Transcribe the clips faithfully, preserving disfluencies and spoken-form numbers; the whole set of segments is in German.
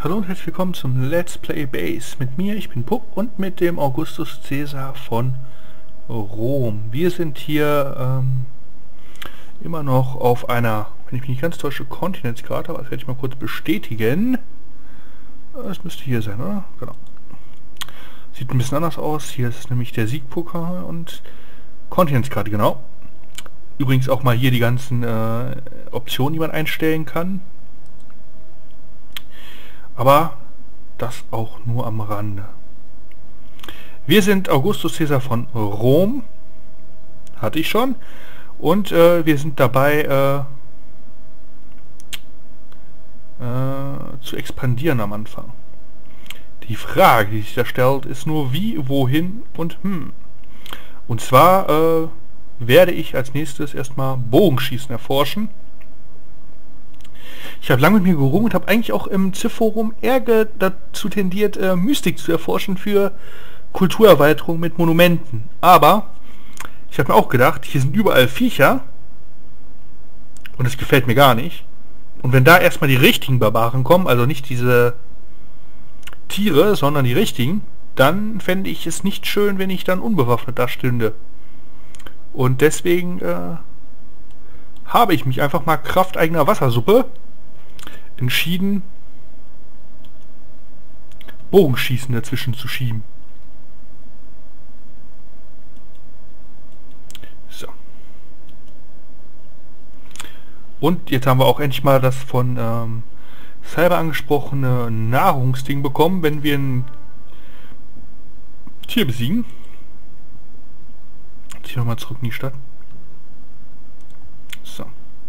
Hallo und herzlich willkommen zum Let's Play Base. Mit mir, ich bin Puck, und mit dem Augustus Caesar von Rom. Wir sind hier ähm, immer noch auf einer, wenn ich mich nicht ganz täusche, Kontinentskarte, aber das werde ich mal kurz bestätigen. Das müsste hier sein, oder? Genau. Sieht ein bisschen anders aus. Hier ist nämlich der Siegpokal und Kontinentskarte, genau. Übrigens auch mal hier die ganzen äh, Optionen, die man einstellen kann. Aber das auch nur am Rande. Wir sind Augustus Caesar von Rom. Hatte ich schon. Und äh, wir sind dabei äh, äh, zu expandieren am Anfang. Die Frage, die sich da stellt, ist nur wie, wohin und hm. Und zwar äh, werde ich als nächstes erstmal Bogenschießen erforschen. Ich habe lange mit mir gerungen und habe eigentlich auch im Civ-Forum eher dazu tendiert, äh, Mystik zu erforschen für Kulturerweiterung mit Monumenten. Aber ich habe mir auch gedacht, hier sind überall Viecher und das gefällt mir gar nicht. Und wenn da erstmal die richtigen Barbaren kommen, also nicht diese Tiere, sondern die richtigen, dann fände ich es nicht schön, wenn ich dann unbewaffnet da stünde. Und deswegen äh, habe ich mich einfach mal Kraft eigener Wassersuppe entschieden, Bogenschießen dazwischen zu schieben. So. Und jetzt haben wir auch endlich mal das von ähm, Cyber angesprochene Nahrungsding bekommen, wenn wir ein Tier besiegen. Jetzt hier nochmal zurück in die Stadt. So.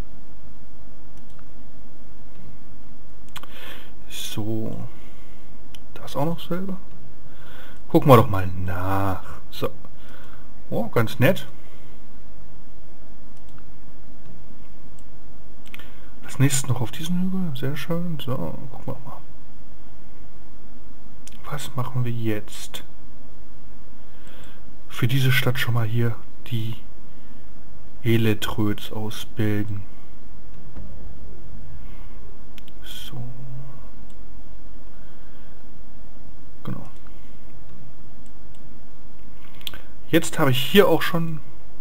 So. Das auch noch selber. Gucken wir doch mal nach. So. Oh, ganz nett. Das nächste noch auf diesen Hügel. Sehr schön. So, gucken wir mal. Was machen wir jetzt? Für diese Stadt schon mal hier die Eletröds ausbilden. So. Genau. Jetzt habe ich hier auch schon...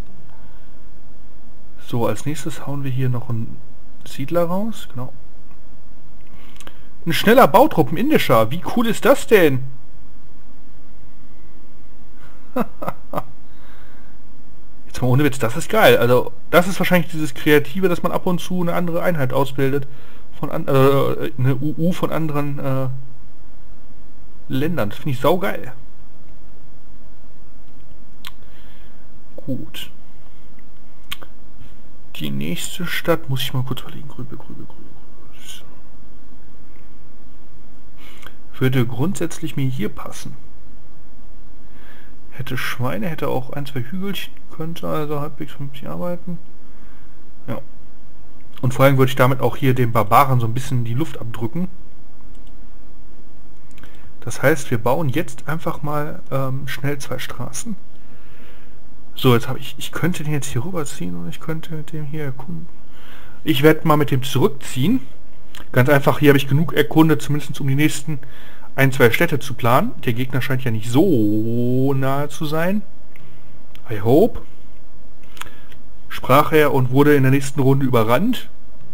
So, als nächstes hauen wir hier noch einen Siedler raus. Genau. Ein schneller Bautruppen indischer. Wie cool ist das denn? Jetzt mal ohne Witz, das ist geil. Also das ist wahrscheinlich dieses Kreative, dass man ab und zu eine andere Einheit ausbildet. Von an, äh, eine U U von anderen äh, Ländern. Das finde ich saugeil. Gut. Die nächste Stadt muss ich mal kurz überlegen. Grübe, grübe, grübe. Würde grundsätzlich mir hier passen. Hätte Schweine, hätte auch ein, zwei Hügelchen, könnte also halbwegs vernünftig arbeiten. Ja. Und vor allem würde ich damit auch hier den Barbaren so ein bisschen die Luft abdrücken. Das heißt, wir bauen jetzt einfach mal ähm, schnell zwei Straßen. So, jetzt habe ich, ich könnte den jetzt hier rüberziehen und ich könnte mit dem hier erkunden. Ich werde mal mit dem zurückziehen. Ganz einfach, hier habe ich genug erkundet, zumindest um die nächsten ein, zwei Städte zu planen. Der Gegner scheint ja nicht so nahe zu sein. I hope. Sprach er und wurde in der nächsten Runde überrannt.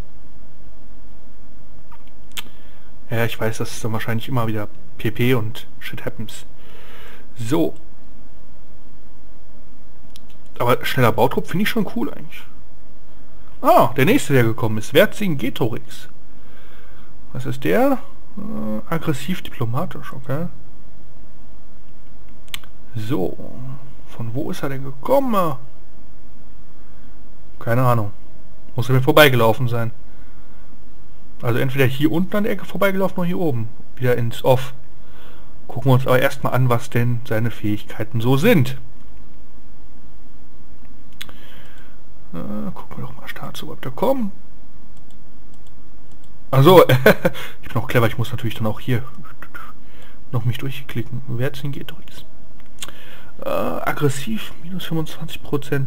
Ja, ich weiß, das ist dann wahrscheinlich immer wieder P P und shit happens. So. Aber schneller Bautrupp finde ich schon cool eigentlich. Ah, der nächste, der gekommen ist. Vercingetorix. Was ist der? Äh, aggressiv diplomatisch, okay. So. Von wo ist er denn gekommen? Keine Ahnung. Muss er mir vorbeigelaufen sein. Also entweder hier unten an der Ecke vorbeigelaufen oder hier oben. Wieder ins Off. Gucken wir uns aber erstmal an, was denn seine Fähigkeiten so sind. Äh, gucken wir doch mal Staatsoberhäupter kommen. Also, ich bin auch clever, ich muss natürlich dann auch hier noch mich durchklicken. Vercingetorix. Äh, aggressiv, minus fünfundzwanzig Prozent.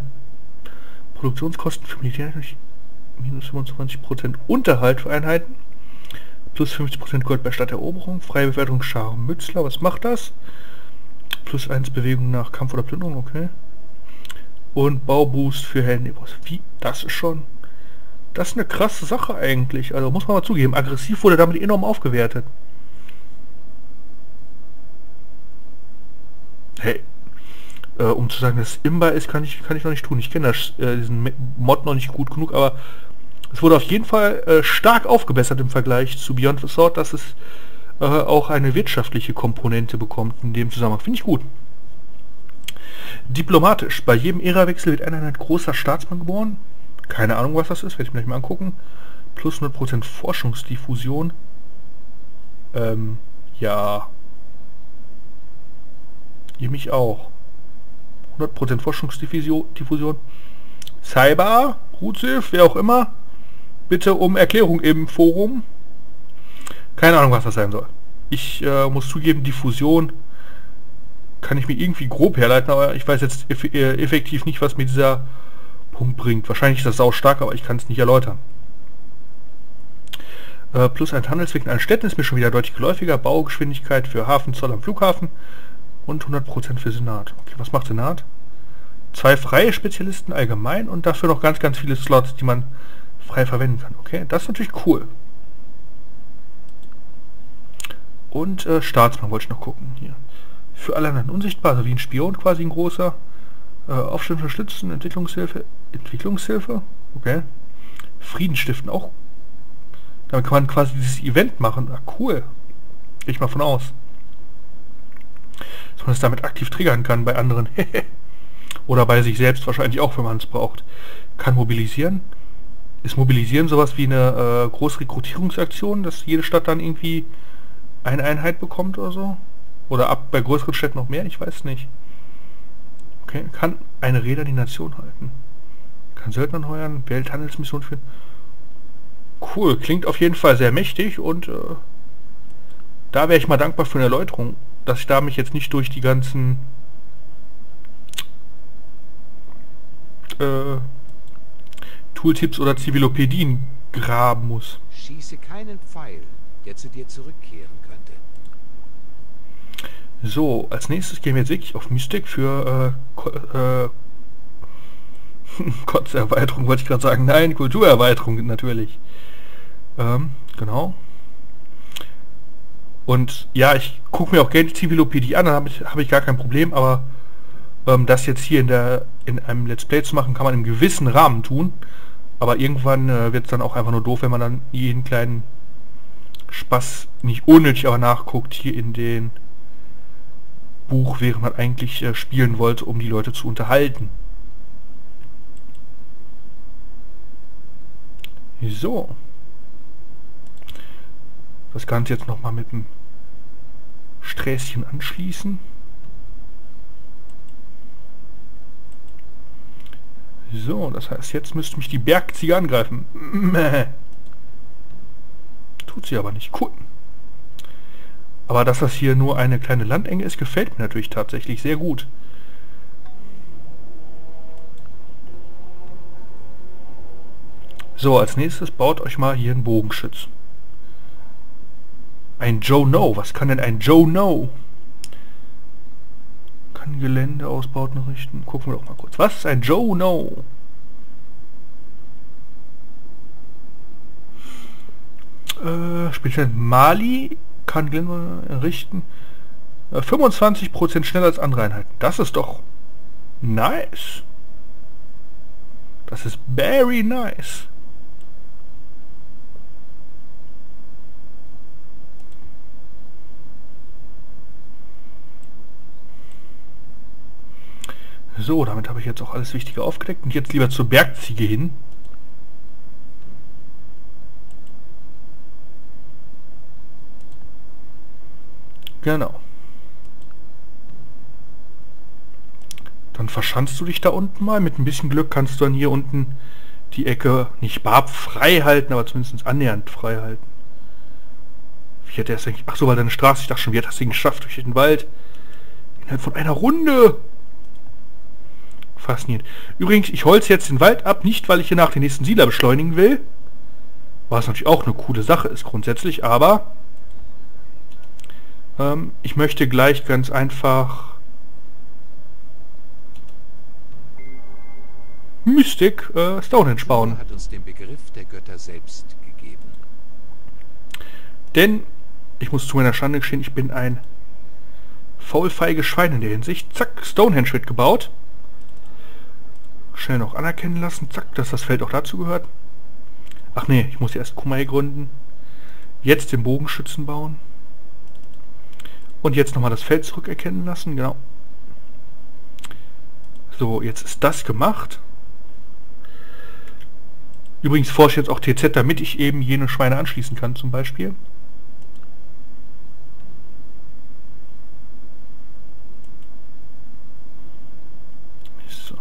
Produktionskosten für Militär, minus fünfundzwanzig Prozent Unterhalt für Einheiten. Plus fünfzig Prozent Gold bei Stadteroberung. Freie Bewertung Scharmützler. Was macht das? Plus eins Bewegung nach Kampf oder Plünderung. Okay. Und Bauboost für Hände. Wie? Das ist schon... Das ist eine krasse Sache eigentlich. Also muss man mal zugeben. Aggressiv wurde damit enorm aufgewertet. Hey. Äh, um zu sagen, dass es imbar ist, kann ich, kann ich noch nicht tun. Ich kenne das, äh, diesen Mod noch nicht gut genug, aber es wurde auf jeden Fall äh, stark aufgebessert im Vergleich zu Beyond the Sword, dass es äh, auch eine wirtschaftliche Komponente bekommt in dem Zusammenhang. Finde ich gut. Diplomatisch. Bei jedem Ärawechsel wird einer ein großer Staatsmann geboren. Keine Ahnung, was das ist. Werde ich mir gleich mal angucken. Plus hundert Prozent Forschungsdiffusion. Ähm, ja. Ihr mich auch. hundert Prozent Forschungsdiffusion. Cyber, Rutsif, wer auch immer. Bitte um Erklärung im Forum. Keine Ahnung, was das sein soll. Ich äh, muss zugeben, Diffusion kann ich mir irgendwie grob herleiten, aber ich weiß jetzt eff äh, effektiv nicht, was mir dieser Punkt bringt. Wahrscheinlich ist das sau stark, aber ich kann es nicht erläutern. Äh, plus ein Handelsweg in allen Städten ist mir schon wieder deutlich geläufiger. Baugeschwindigkeit für Hafen, Zoll am Flughafen und hundert Prozent für Senat. Okay, was macht Senat? Zwei freie Spezialisten allgemein und dafür noch ganz, ganz viele Slots, die man frei verwenden kann. Okay, das ist natürlich cool. Und äh, Staatsmann wollte ich noch gucken. Hier. Für alle anderen unsichtbar, also wie ein Spion quasi ein großer. Äh, Aufstellung unterstützen, Entwicklungshilfe. Entwicklungshilfe? Okay. Frieden stiften auch. Damit kann man quasi dieses Event machen. Ah, cool. Gehe ich mal von aus. Dass man es damit aktiv triggern kann bei anderen. Oder bei sich selbst wahrscheinlich auch, wenn man es braucht. Kann mobilisieren. Ist Mobilisieren sowas wie eine äh, Großrekrutierungsaktion, dass jede Stadt dann irgendwie eine Einheit bekommt oder so? Oder ab bei größeren Städten noch mehr? Ich weiß nicht. Okay, kann eine Räder die Nation halten. Kann Söldner heuern, Welthandelsmission führen. Cool, klingt auf jeden Fall sehr mächtig und äh, da wäre ich mal dankbar für eine Erläuterung, dass ich da mich jetzt nicht durch die ganzen äh, Tooltips oder Zivilopädien graben muss. Schieße keinen Pfeil, der zu dir zurückkehren könnte. So, als nächstes gehen wir jetzt wirklich auf Mystik für äh, äh, Kotzerweiterung, wollte ich gerade sagen. Nein, Kulturerweiterung natürlich. Ähm, genau. Und ja, ich gucke mir auch gerne die Zivilopädie an, da habe ich, hab ich gar kein Problem, aber ähm, das jetzt hier in der in einem Let's Play zu machen, kann man im gewissen Rahmen tun. Aber irgendwann äh, wird es dann auch einfach nur doof, wenn man dann jeden kleinen Spaß, nicht unnötig, aber nachguckt hier in den Buch, während man eigentlich äh, spielen wollte, um die Leute zu unterhalten. So. Das Ganze jetzt nochmal mit dem Sträßchen anschließen. So, das heißt, jetzt müsste mich die Bergziege angreifen. Mäh. Tut sie aber nicht. Cool. Aber dass das hier nur eine kleine Landenge ist, gefällt mir natürlich tatsächlich sehr gut. So, als nächstes baut euch mal hier einen Bogenschütz. Ein Joe No. Was kann denn ein Joe No? Kann Geländeausbauten errichten. Gucken wir doch mal kurz. Was ist ein Joe No? Äh, speziell Mali kann Gelände errichten. Äh, fünfundzwanzig Prozent schneller als andere Einheiten. Das ist doch nice. Das ist very nice. So, damit habe ich jetzt auch alles Wichtige aufgedeckt. Und jetzt lieber zur Bergziege hin. Genau. Dann verschanzt du dich da unten mal. Mit ein bisschen Glück kannst du dann hier unten die Ecke nicht bar frei halten, aber zumindest annähernd frei halten. Wie hat er es eigentlich... Ach so, weil deine Straße, ich dachte schon, wie hat das Ding geschafft durch den Wald? Innerhalb von einer Runde! Faszinierend. Übrigens, ich holze jetzt den Wald ab, nicht weil ich hier nach den nächsten Siedler beschleunigen will. Was natürlich auch eine coole Sache ist grundsätzlich, aber ähm, ich möchte gleich ganz einfach Mystik äh, Stonehenge bauen. Hat uns den Begriff der Götter selbst gegeben. Denn, ich muss zu meiner Schande gestehen, ich bin ein faulfeiges Schwein in der Hinsicht. Zack, Stonehenge wird gebaut. Schnell noch anerkennen lassen. Zack, dass das Feld auch dazu gehört. Ach nee, ich muss erst Kumai gründen. Jetzt den Bogenschützen bauen. Und jetzt nochmal das Feld zurückerkennen lassen, genau. So, jetzt ist das gemacht. Übrigens forsche ich jetzt auch T Z, damit ich eben jene Schweine anschließen kann, zum Beispiel. So.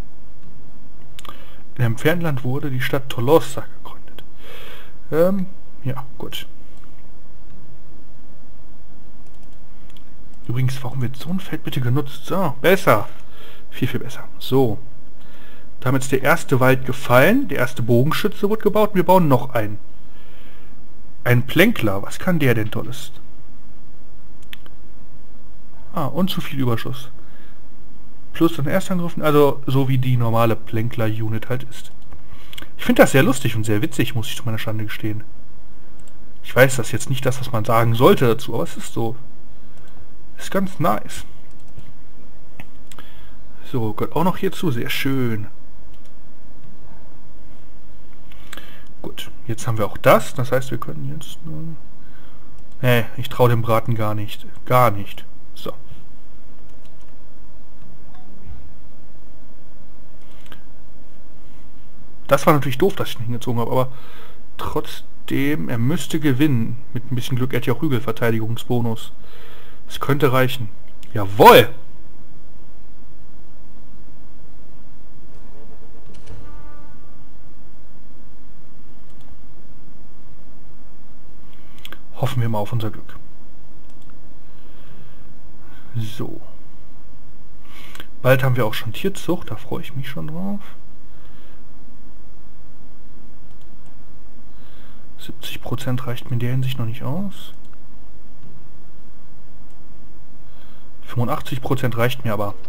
In einem Fernland wurde die Stadt Tolosa gegründet. Ähm, ja, gut. Übrigens, warum wird so ein Feld bitte genutzt? So, besser. Viel, viel besser. So. Damit ist der erste Wald gefallen. Der erste Bogenschütze wird gebaut. Und wir bauen noch einen. Ein Plänkler. Was kann der denn Tolles? Ah, und zu viel Überschuss. Plus den Erstangriffen. Also so wie die normale Plänkler-Unit halt ist. Ich finde das sehr lustig und sehr witzig, muss ich zu meiner Schande gestehen. Ich weiß, das ist jetzt nicht das, was man sagen sollte dazu, aber es ist so. Ist ganz nice. So, gehört auch noch hierzu. Sehr schön. Gut, jetzt haben wir auch das. Das heißt, wir können jetzt... Nee, ich traue dem Braten gar nicht. Gar nicht. So. Das war natürlich doof, dass ich ihn hingezogen habe, aber trotzdem, er müsste gewinnen. Mit ein bisschen Glück, er hat ja auch Hügelverteidigungsbonus. Das könnte reichen. Jawohl! Hoffen wir mal auf unser Glück. So. Bald haben wir auch schon Tierzucht, da freue ich mich schon drauf. siebzig Prozent reicht mir in der Hinsicht noch nicht aus. fünfundachtzig Prozent reicht mir aber.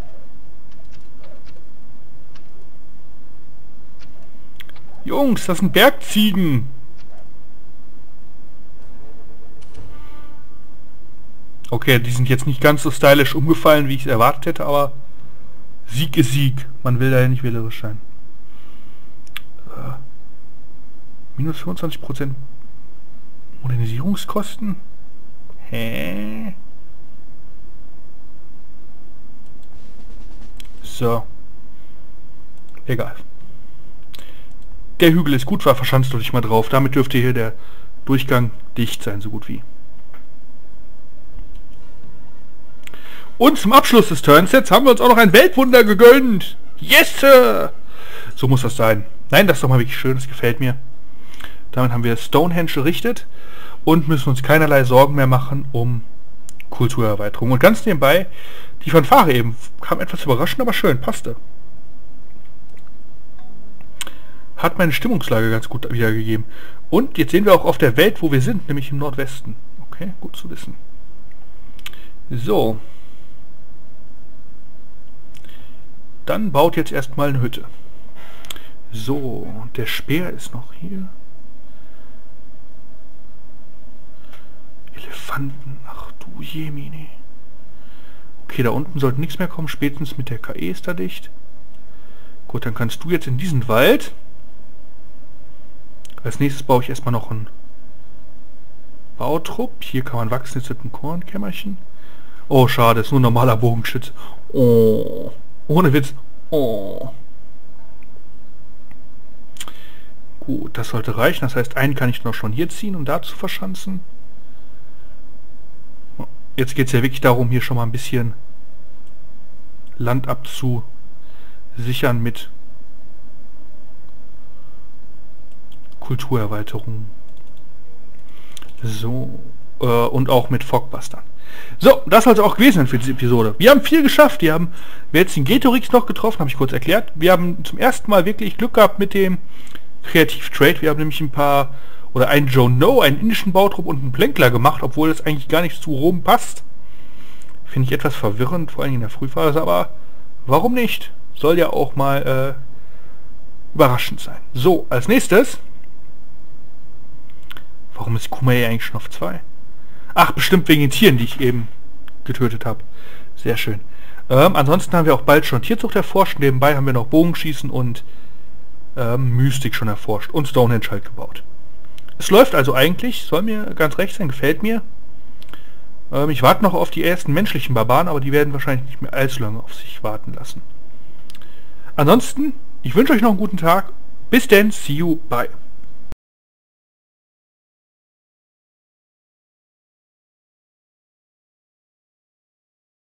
Jungs, das sind Bergziegen! Okay, die sind jetzt nicht ganz so stylisch umgefallen, wie ich es erwartet hätte, aber Sieg ist Sieg. Man will da ja nicht wählerisch sein. Äh, minus fünfundzwanzig Prozent Modernisierungskosten? Hä? So. Egal. Der Hügel ist gut, war verschanzt euch mal drauf. Damit dürfte hier der Durchgang dicht sein, so gut wie. Und zum Abschluss des Turnsets haben wir uns auch noch ein Weltwunder gegönnt. Yes, Sir! So muss das sein. Nein, das ist doch mal wirklich schön, das gefällt mir. Damit haben wir Stonehenge errichtet und müssen uns keinerlei Sorgen mehr machen um Kulturerweiterung. Und ganz nebenbei, die Fanfare eben kam etwas überraschend, aber schön, passte. Hat meine Stimmungslage ganz gut wiedergegeben. Und jetzt sehen wir auch auf der Welt, wo wir sind, nämlich im Nordwesten. Okay, gut zu wissen. So. Dann baut jetzt erstmal eine Hütte. So, der Speer ist noch hier. Elefanten, ach du Jemine. Okay, da unten sollte nichts mehr kommen, spätestens mit der K E ist da dicht. Gut, dann kannst du jetzt in diesen Wald. Als nächstes baue ich erstmal noch einen Bautrupp. Hier kann man wachsen, jetzt mit einem Kornkämmerchen. Oh, schade, ist nur ein normaler Bogenschütze. Oh, ohne Witz. Oh. Gut, das sollte reichen. Das heißt, einen kann ich noch schon hier ziehen, um da zu verschanzen. Jetzt geht es ja wirklich darum, hier schon mal ein bisschen Land abzusichern mit Kulturerweiterung. So, äh, und auch mit Fogbustern. So, das soll es auch gewesen sein für diese Episode. Wir haben viel geschafft. Wir haben wir jetzt den Getorix noch getroffen, habe ich kurz erklärt. Wir haben zum ersten Mal wirklich Glück gehabt mit dem Kreativ-Trade. Wir haben nämlich ein paar oder einen Joe No, einen indischen Bautrupp und einen Plänkler gemacht, obwohl das eigentlich gar nicht zu Rom passt. Finde ich etwas verwirrend, vor allem in der Frühphase, aber warum nicht? Soll ja auch mal äh, überraschend sein. So, als nächstes. Warum ist Kumail eigentlich schon auf zwei? Ach, bestimmt wegen den Tieren, die ich eben getötet habe. Sehr schön. Ähm, ansonsten haben wir auch bald schon Tierzucht erforscht. Nebenbei haben wir noch Bogenschießen und ähm, Mystik schon erforscht. Und Stonehenge halt gebaut. Es läuft also eigentlich. Soll mir ganz recht sein. Gefällt mir. Ähm, ich warte noch auf die ersten menschlichen Barbaren, aber die werden wahrscheinlich nicht mehr allzu lange auf sich warten lassen. Ansonsten, ich wünsche euch noch einen guten Tag. Bis denn. See you. Bye.